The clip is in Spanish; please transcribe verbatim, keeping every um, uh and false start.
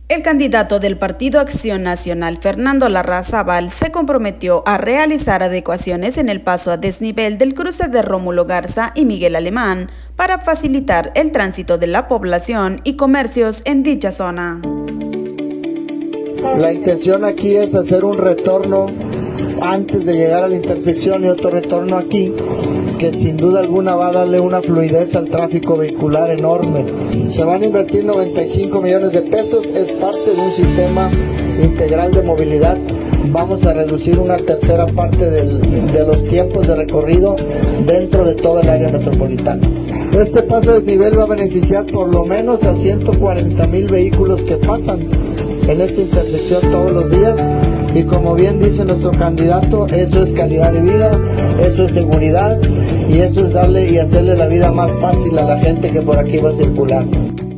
El candidato del Partido Acción Nacional, Fernando Larrazábal, se comprometió a realizar adecuaciones en el paso a desnivel del cruce de Rómulo Garza y Miguel Alemán para facilitar el tránsito de la población y comercios en dicha zona. La intención aquí es hacer un retorno antes de llegar a la intersección y otro retorno aquí, que sin duda alguna va a darle una fluidez al tráfico vehicular enorme. Se van a invertir noventa y cinco millones de pesos, es parte de un sistema integral de movilidad. Vamos a reducir una tercera parte del, de los tiempos de recorrido dentro de toda el área metropolitana. Este paso de nivel va a beneficiar por lo menos a ciento cuarenta mil vehículos que pasan en esta intersección todos los días, y como bien dice nuestro candidato, eso es calidad de vida, eso es seguridad y eso es darle y hacerle la vida más fácil a la gente que por aquí va a circular.